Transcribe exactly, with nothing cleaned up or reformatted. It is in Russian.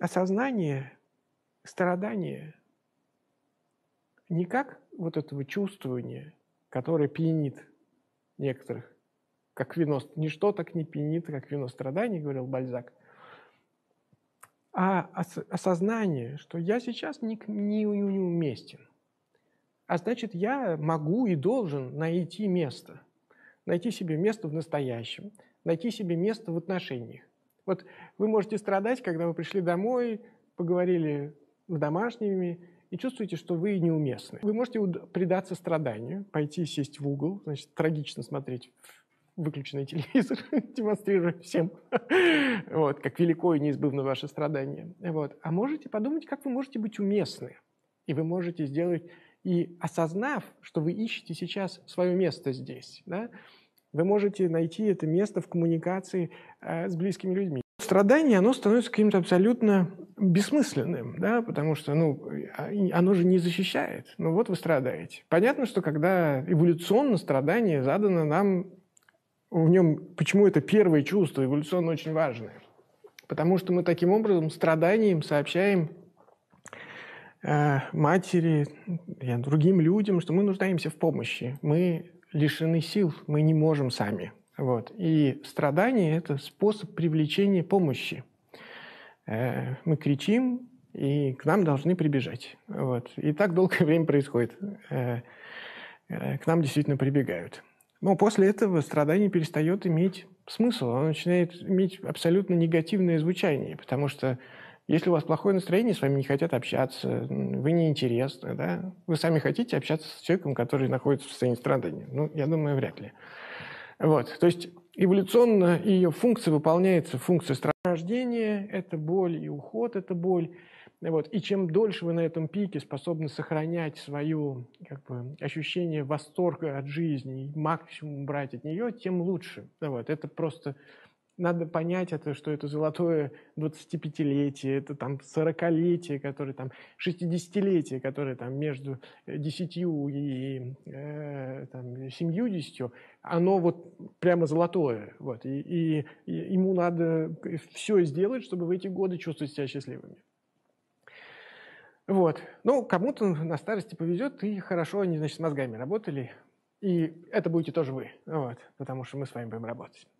осознание страдания не как вот этого чувствования, которое пьянит некоторых, как вино, ничто так не пьянит, как вино страданий, говорил Бальзак, а ос- осознание, что я сейчас не, не, неуместен, а значит, я могу и должен найти место, найти себе место в настоящем, найти себе место в отношениях. Вот вы можете страдать, когда вы пришли домой, поговорили с домашними и чувствуете, что вы неуместны. Вы можете предаться страданию, пойти сесть в угол, значит, трагично смотреть в выключенный телевизор, демонстрируя всем, вот, как велико и неизбывно ваше страдание. Вот. А можете подумать, как вы можете быть уместны. И вы можете сделать, и осознав, что вы ищете сейчас свое место здесь, да, вы можете найти это место в коммуникации э, с близкими людьми. Страдание, оно становится каким-то абсолютно бессмысленным, да, потому что ну, оно же не защищает. Ну вот вы страдаете. Понятно, что когда эволюционно страдание задано нам, в нем, почему это первое чувство, эволюционно очень важное? Потому что мы таким образом страданием сообщаем э, матери, другим людям, что мы нуждаемся в помощи. Мы лишены сил, мы не можем сами. Вот. И страдание – это способ привлечения помощи. Э, мы кричим, и к нам должны прибежать. Вот. И так долгое время происходит. Э, э, к нам действительно прибегают. Но после этого страдание перестает иметь смысл. Оно начинает иметь абсолютно негативное звучание, потому что если у вас плохое настроение, с вами не хотят общаться, вы неинтересны, да? Вы сами хотите общаться с человеком, который находится в состоянии страдания? Ну, я думаю, вряд ли. Вот. То есть эволюционно ее функция выполняется, функция рождения – это боль, и уход – это боль. Вот. И чем дольше вы на этом пике способны сохранять свое как бы, ощущение восторга от жизни и максимум брать от нее, тем лучше. Вот. Это просто… Надо понять, это, что это золотое двадцатипятилетие, это там сорокалетие, которое там шестидесятилетие, которое там между десятью и э, там, семьюдесятью, оно вот прямо золотое. Вот. И, и, и ему надо все сделать, чтобы в эти годы чувствовать себя счастливыми. Вот. Ну, кому-то на старости повезет, и хорошо они, значит, с мозгами работали. И это будете тоже вы, вот, потому что мы с вами будем работать.